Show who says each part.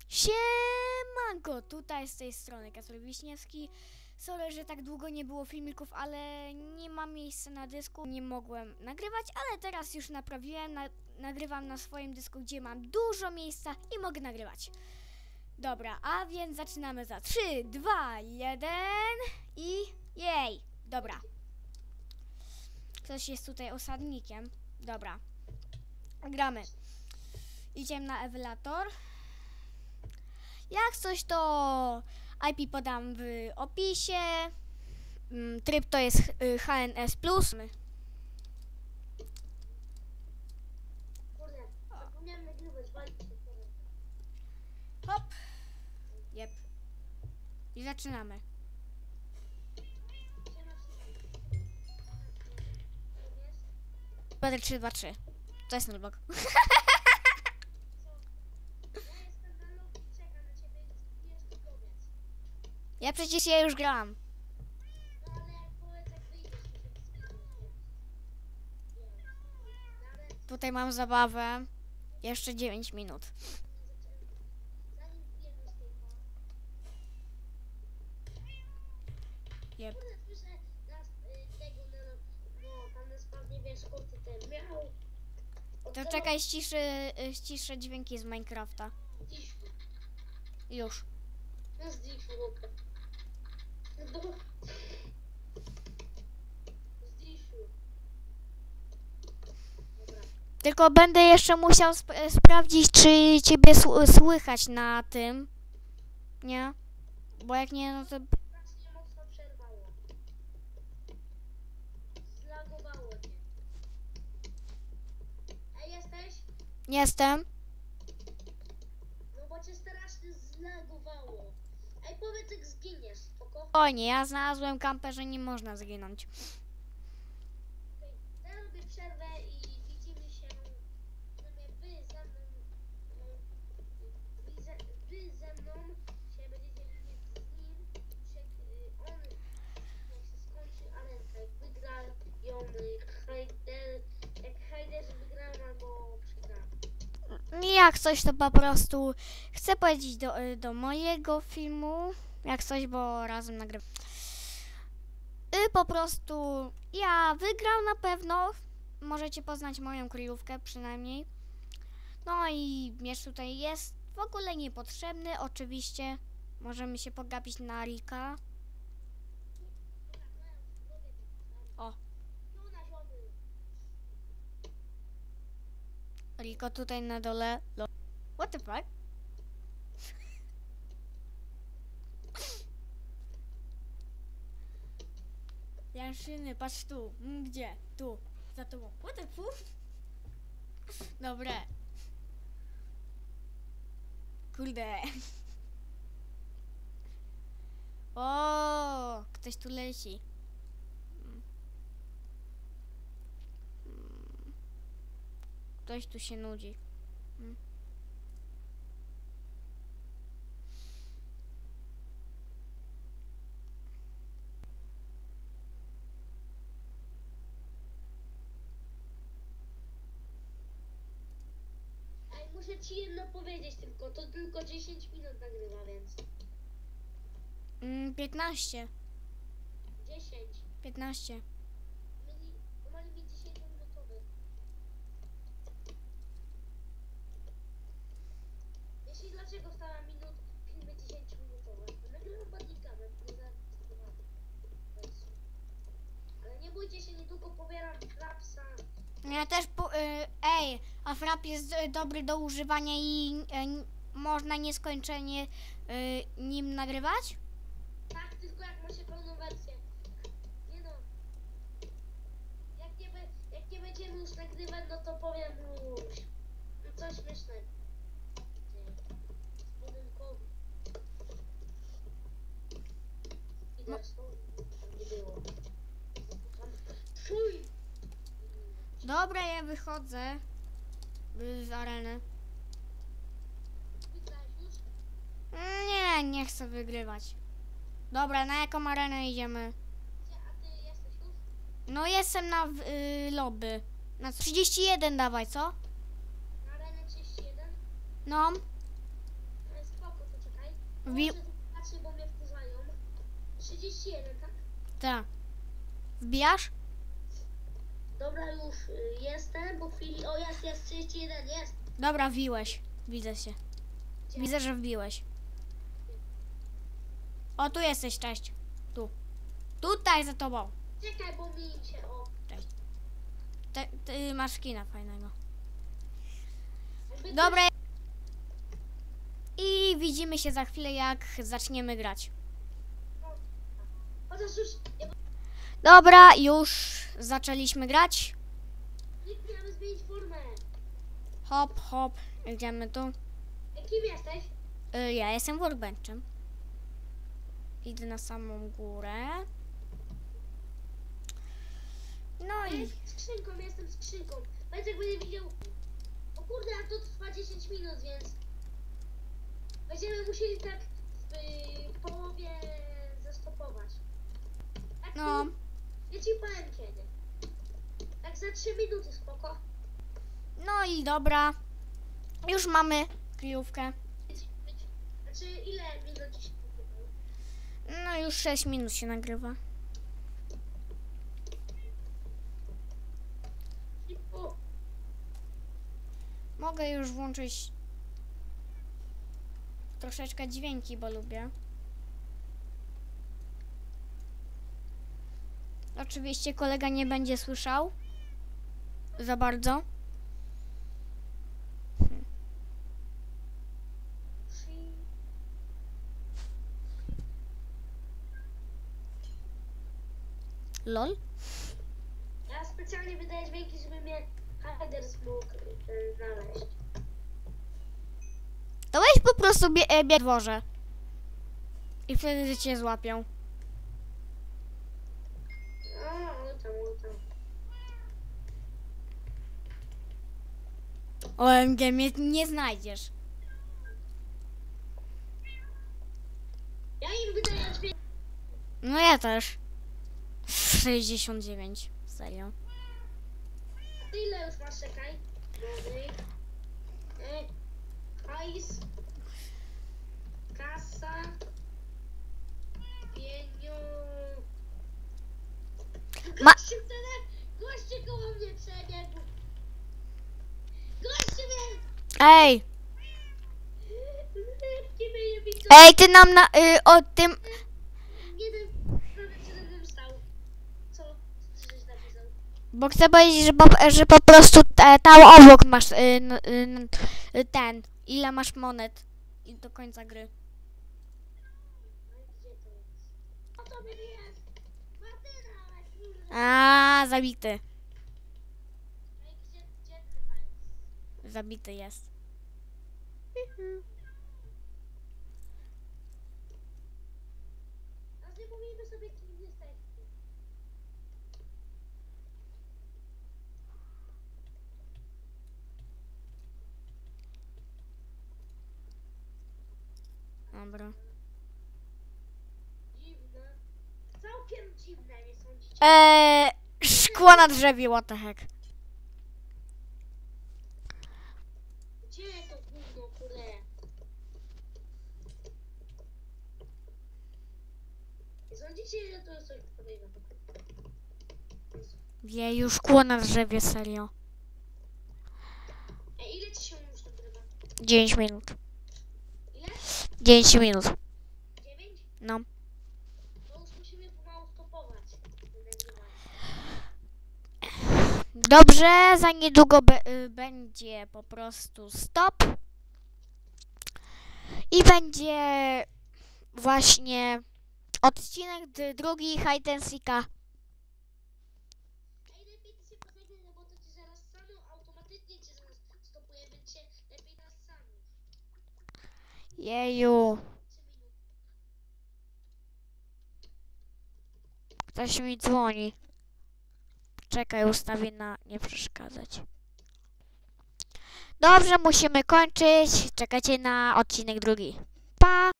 Speaker 1: Siemanko, tutaj z tej strony Kacper Wiśniewski. Sorry, że tak długo nie było filmików, ale nie ma miejsca na dysku. Nie mogłem nagrywać, ale teraz już naprawiłem. Nagrywam na swoim dysku, gdzie mam dużo miejsca i mogę nagrywać. Dobra, a więc zaczynamy za 3, 2, 1 i jej. Dobra. Ktoś jest tutaj osadnikiem. Dobra. Gramy. Idziemy na ewylator. Jak coś, to IP podam w opisie. Tryb to jest HNS+.
Speaker 2: Kurde, zapomniałem nagrywać, walczyć.
Speaker 1: Hop. Jep. I zaczynamy. Będę 3, 2, 3. To jest nullblock.
Speaker 2: Ja jestem na lobby, czekam na ciebie, jest koniec.
Speaker 1: Ja przecież już grałam.
Speaker 2: No ale jak powiedz, jak wyjdziesz, to się wstydzę.
Speaker 1: Tutaj mam zabawę. Jeszcze 9 minut.
Speaker 2: Zanim wbijemy z tej
Speaker 1: Jep.
Speaker 2: Kurde, słyszę nas tego, no tam nas pewnie wiesz, koty ten miał.
Speaker 1: To czekaj, ściszę dźwięki z Minecrafta.
Speaker 2: Zdiszu,
Speaker 1: Już.
Speaker 2: no zdiszu, dobra. No, zdiszu. Dobra.
Speaker 1: Tylko będę jeszcze musiał sprawdzić, czy ciebie słychać na tym. Nie? Bo jak nie, no to...
Speaker 2: Strasznie mocno przerwało. Zlagowało mnie. Ej, jesteś?
Speaker 1: Jestem.
Speaker 2: No bo cię strasznie zlagowało. Ej, powiedz jak zginiesz, spoko?
Speaker 1: O nie, ja znalazłem kampę, że nie można zginąć.
Speaker 2: Okej, ja robię przerwę i widzimy się. Przynajmniej wy ze mną. Wy ze mną się będziecie widzieć z nim. On jak się skończy arenka, jak wygra ją Heider, jak Heider wygrał albo przegrał.
Speaker 1: Jak coś, to po prostu chcę powiedzieć do mojego filmu. Jak coś, bo razem nagrywam. Po prostu ja wygram na pewno. Możecie poznać moją kryjówkę przynajmniej. No i miecz tutaj jest w ogóle niepotrzebny. Oczywiście możemy się pogapić na Rika. O,
Speaker 2: No na ziomy.
Speaker 1: Riko tutaj na dole. What the fuck? Janszyny, patrz tu. Gdzie? Tu. Za tobą. What the fuck? Dobre. Kurde. O, ktoś tu leci. Ktoś tu się nudzi.
Speaker 2: Ej, muszę ci jedno powiedzieć tylko, to tylko 10 minut nagrywa, więc
Speaker 1: 15.
Speaker 2: 10.
Speaker 1: 15.
Speaker 2: Mali mi 10 minutowy. Jeśli dlaczego wstała filmy 10 minutowe? Nagrywam badnikami, nie zaakceptowałem. Ale nie bójcie się, niedługo pobieram klapsa.
Speaker 1: Ja też ej, a frap jest dobry do używania i można nieskończenie nim nagrywać?
Speaker 2: Tak, tylko jak ma się pełną wersję. Nie no. Jak nie będziemy już nagrywać, no to powiem już. No coś śmiesznego. Budynkowy. I zresztą tam nie było. Tam... Fuj!
Speaker 1: Dobra, ja wychodzę z areny.
Speaker 2: Wygrałeś już?
Speaker 1: Nie chcę wygrywać. Dobra, na jaką arenę idziemy?
Speaker 2: Gdzie? A ty jesteś już?
Speaker 1: No jestem na lobby. Na 31 dawaj, co?
Speaker 2: Na arenę 31?
Speaker 1: No.
Speaker 2: Spoko.
Speaker 1: Wbi...
Speaker 2: Patrzcie, bo mnie wkurzają. 31, tak?
Speaker 1: Tak. Wbijasz?
Speaker 2: Dobra, już jestem, po chwili... O, jest, 31, jest.
Speaker 1: Dobra, wbiłeś. Widzę się. Widzę, że wbiłeś. O, tu jesteś, cześć. Tu. Tutaj za tobą.
Speaker 2: Czekaj, bo mi się... O,
Speaker 1: Ty masz kina fajnego.
Speaker 2: jakby
Speaker 1: Dobra. I widzimy się za chwilę, jak zaczniemy grać.
Speaker 2: Chociaż już...
Speaker 1: Dobra, już zaczęliśmy grać.
Speaker 2: Nie mamy zmienić formę.
Speaker 1: Hop, hop. Idziemy tu.
Speaker 2: Kim jesteś?
Speaker 1: Ja jestem workbenchem. Idę na samą górę. No
Speaker 2: Ja
Speaker 1: i...
Speaker 2: jestem skrzynką. Powiedz, jak będę widział... O kurde, a to trwa 10 minut, więc... Będziemy musieli tak w połowie zastopować. Tak,
Speaker 1: No.
Speaker 2: ja ci powiem kiedy. Tak za 3 minuty, spoko.
Speaker 1: No i dobra. Już mamy kryjówkę.
Speaker 2: Znaczy, ile minut ci się nagrywało?
Speaker 1: No już 6 minut się nagrywa.
Speaker 2: O,
Speaker 1: Mogę już włączyć troszeczkę dźwięki, bo lubię. Oczywiście kolega nie będzie słyszał za bardzo. LOL?
Speaker 2: ja specjalnie wydaję dźwięki, żeby mnie Hiders mógł znaleźć.
Speaker 1: To weź po prostu bieg dworze. I wtedy cię złapią.
Speaker 2: Tam.
Speaker 1: OMG, mnie nie znajdziesz.
Speaker 2: Ja im wydaję dźwięki.
Speaker 1: No ja też. 69. Serio.
Speaker 2: A ty ile już masz, czekaj? Dobry. Hajs. Kasa. Pienio. Goście koło mnie przebiegł. Goście mnie.
Speaker 1: Ej!
Speaker 2: Nie mnie widzą.
Speaker 1: Ej, ty nam o tym...
Speaker 2: Jeden prawie przede mną stał. Co? Co żeś napisał?
Speaker 1: Bo chcę powiedzieć, że po prostu tam obok masz ten. Ile masz monet i do końca gry.
Speaker 2: No i gdzie to jest? O to mnie jest. Martyna, ale kurde.
Speaker 1: A, zabity.
Speaker 2: No i gdzie ty hajs?
Speaker 1: Zabity jest.
Speaker 2: A nie mówimy sobie, kim jesteście.
Speaker 1: Dobra.
Speaker 2: Dziwne. Całkiem dziwne, nie sądzicie?
Speaker 1: Szkło na drzewie, what the heck.
Speaker 2: Gdzie to gówno, kurde? Nie sądzicie, że to jest coś podobnego?
Speaker 1: Wieju, szkło na drzewie, serio.
Speaker 2: Ej, ile ci się już nagrywa?
Speaker 1: 9 minut.
Speaker 2: Ile?
Speaker 1: 9 minut.
Speaker 2: 9?
Speaker 1: No.
Speaker 2: To już musimy pomału stopować. Nagrywanie.
Speaker 1: Dobrze, za niedługo będzie po prostu stop. I będzie właśnie odcinek drugi Hide and Seeka.
Speaker 2: Ej, lepiej ty się pożegnaj, no bo to ci zaraz samo automatycznie cię zaraz stopuje, więc się lepiej nas sami.
Speaker 1: Jeju,
Speaker 2: 3 minuty.
Speaker 1: ktoś mi dzwoni. Czekaj, ustawię na nie przeszkadzać. Dobrze, musimy kończyć. Czekajcie na odcinek drugi. Pa!